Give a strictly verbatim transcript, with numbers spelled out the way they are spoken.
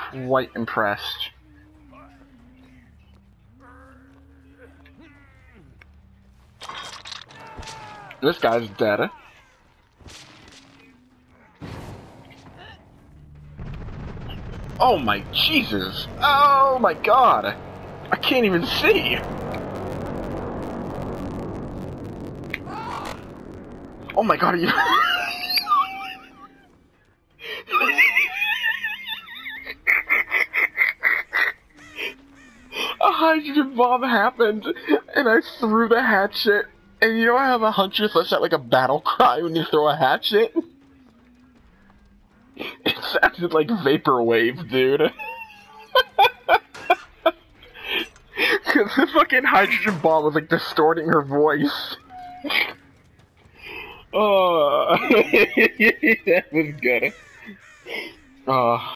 quite impressed. This guy's dead. Oh my Jesus! Oh my God! I can't even see! Oh my God, are you... A hydrogen bomb happened, and I threw the hatchet, and you know how the huntress lets out like a battle cry when you throw a hatchet? It sounded like vaporwave, dude. Cause the fucking hydrogen bomb was like distorting her voice. Oh, that was good. Oh.